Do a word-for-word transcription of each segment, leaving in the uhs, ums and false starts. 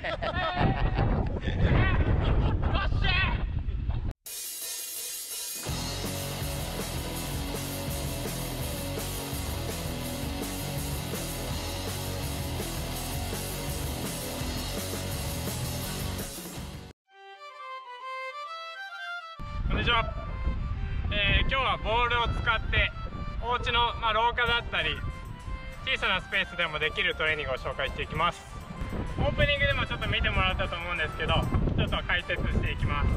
こんにちは。えー、今日はボールを使ってお家の、まあ、廊下だったり小さなスペースでもできるトレーニングを紹介していきます。オープニングでもちょっと見てもらったと思うんですけど、ちょっと解説していきます。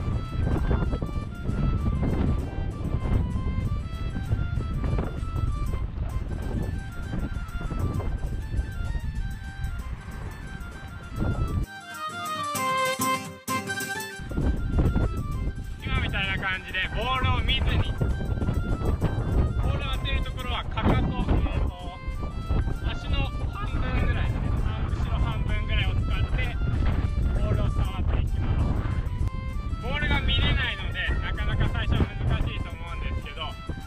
今みたいな感じでボールを見ずに、ボールを当てるところはかかと、えーと足の半分ぐらい、後ろ半分ぐらいを使ってボールを触っていきます。ボールが見れないのでなかなか最初は難しいと思うんですけど、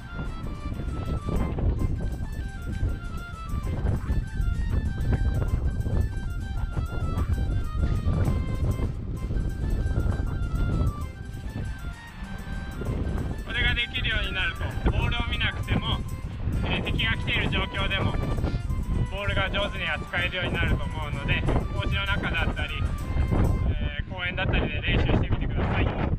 これができるようになるとボールを見なくても、えー、敵が来ている状況でもボールが上手に扱えるようになると思うので、お家の中だったり、えー、公園だったりで練習してみてください。